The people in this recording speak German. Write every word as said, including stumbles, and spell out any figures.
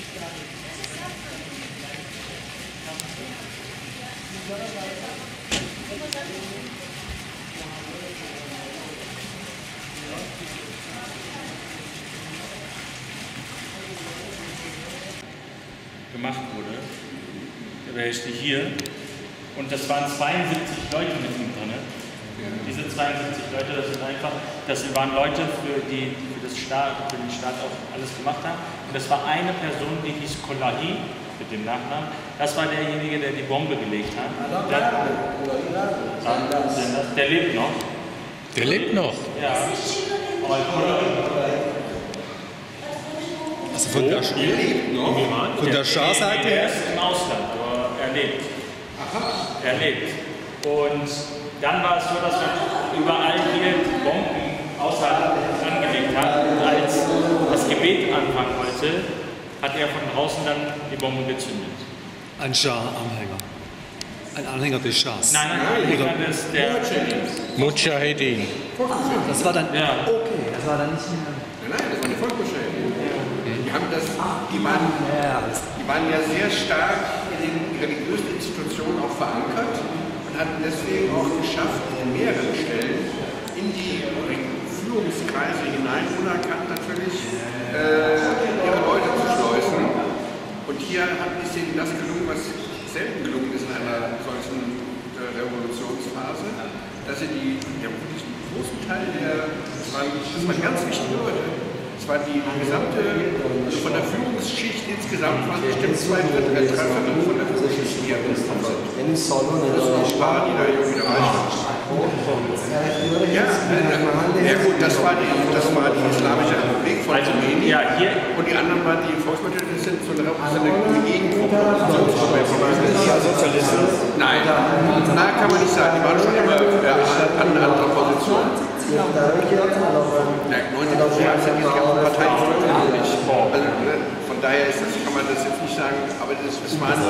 gemacht wurde, der ist hier, und das waren zweiundsiebzig Leute mit ihm drin. Diese zweiundsiebzig Leute, das sind einfach, das waren Leute, für die für, das Staat, für den Staat auch alles gemacht haben. Und das war eine Person, die hieß Kolahi, mit dem Nachnamen. Das war derjenige, der die Bombe gelegt hat. Der, der, der lebt noch. Der lebt noch? Ja. Aber Also von der, er lebt noch? von der Schah-Seite her? Er ist im Ausland, aber er lebt. Aha. Er lebt. Und dann war es so, dass man überall hier Bomben außerhalb angelegt hat. Und als das Gebet anfangen wollte, hat er von draußen dann die Bombe gezündet. Ein Schah-Anhänger. Ein Anhänger des Schahs. Nein, nein, nein, Anhänger des der Mujahedin. Das war dann ja. okay, das war dann nicht mehr. Nein, nein, das war eine Volksbeschädigung. Die, haben das, die, waren, die waren ja sehr stark in den religiösen Institutionen auch verankert und hatten deswegen auch geschafft, in mehreren Stellen in die Führungskreise hinein, unerkannt natürlich, äh, ihre Leute zu schleusen. Und hier hat, ist ihnen das gelungen, was selten gelungen ist in einer solchen äh, Revolutionsphase, dass sie die, ja, wirklich einen großen Teil der, das waren, das waren ganz wichtige Leute, das war die gesamte, also von der Führungsschicht insgesamt waren bestimmt zwei Drittel, drei Viertel von der Führungsschicht hier angekommen sind. Das sind auch ein paar, die da irgendwie dabei waren. Ja, ja gut, das war die, das war die Islamische Republik von Also, Rumänien. ja, hier. Und die anderen waren die Volksparteien, das sind so eine, so eine Gegengruppe. Nein, na kann man nicht sagen, die waren schon immer an einer anderen Position. Ja, neunzig Jahre sind jetzt ganzen Parteien nicht. Also, von daher ist das, kann man das jetzt nicht sagen, aber das, es waren